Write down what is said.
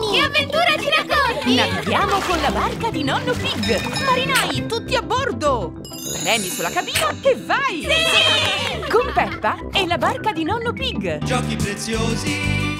Che avventura ci racconti? Navighiamo con la barca di Nonno Pig! Marinai, tutti a bordo! Premi sulla cabina e vai! Sì! Con Peppa e la barca di Nonno Pig! Giochi preziosi